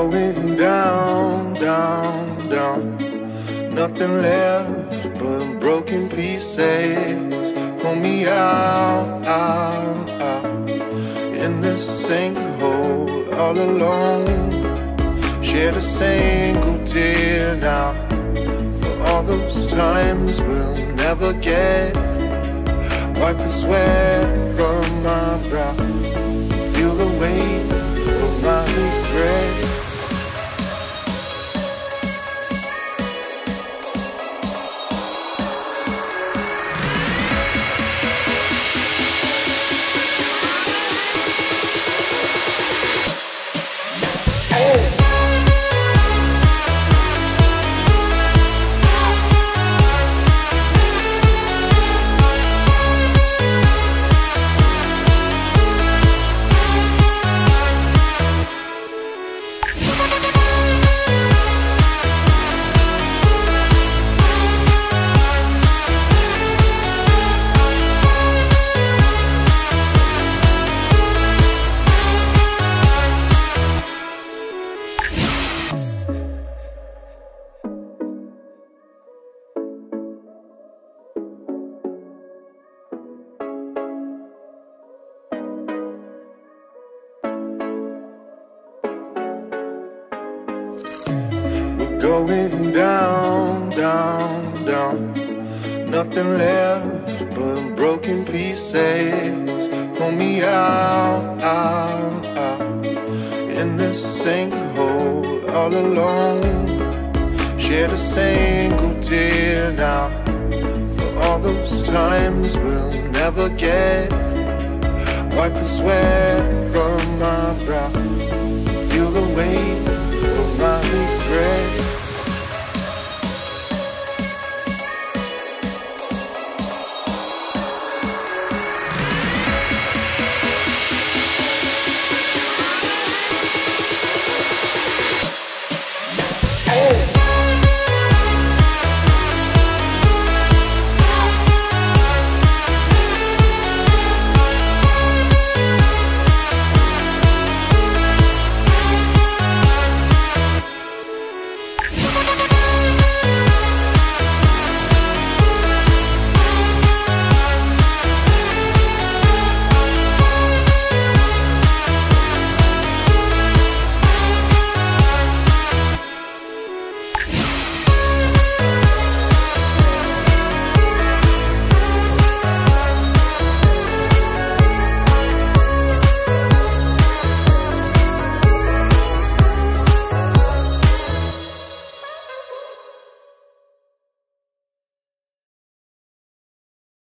going down, down, down. Nothing left but broken pieces. Pull me out, out, out. In this sinkhole all alone. Shed a single tear now for all those times we'll never get. Wipe the sweat from my brow. Feel the weight of my regrets. Going down, down, down. Nothing left but broken pieces. Pull me out, out, out. In this sinkhole all alone. Shed a single tear now for all those times we'll never get. Wipe the sweat from my brow.